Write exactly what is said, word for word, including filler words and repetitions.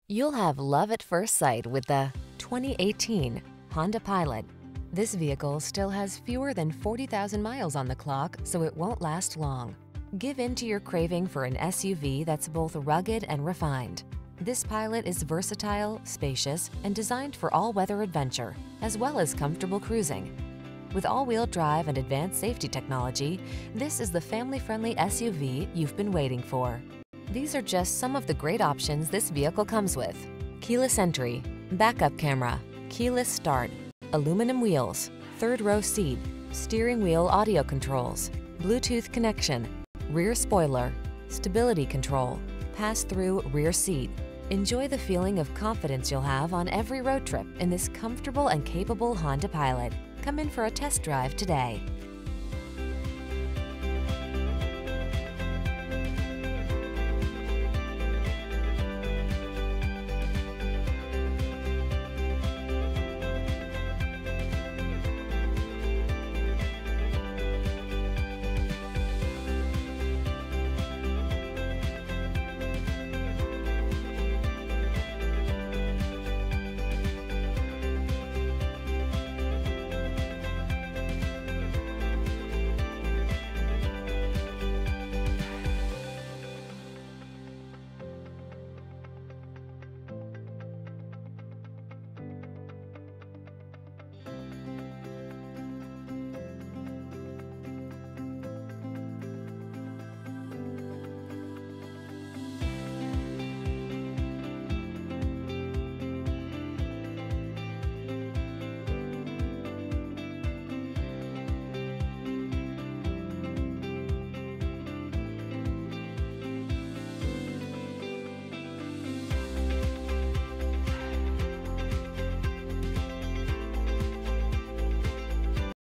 You'll have love at first sight with the twenty eighteen Honda Pilot. This vehicle still has fewer than forty thousand miles on the clock, so it won't last long. Give in to your craving for an S U V that's both rugged and refined. This Pilot is versatile, spacious, and designed for all-weather adventure, as well as comfortable cruising. With all-wheel drive and advanced safety technology, this is the family-friendly S U V you've been waiting for. These are just some of the great options this vehicle comes with: keyless entry, backup camera, keyless start, aluminum wheels, third row seat, steering wheel audio controls, Bluetooth connection, rear spoiler, stability control, pass-through rear seat. Enjoy the feeling of confidence you'll have on every road trip in this comfortable and capable Honda Pilot. Come in for a test drive today.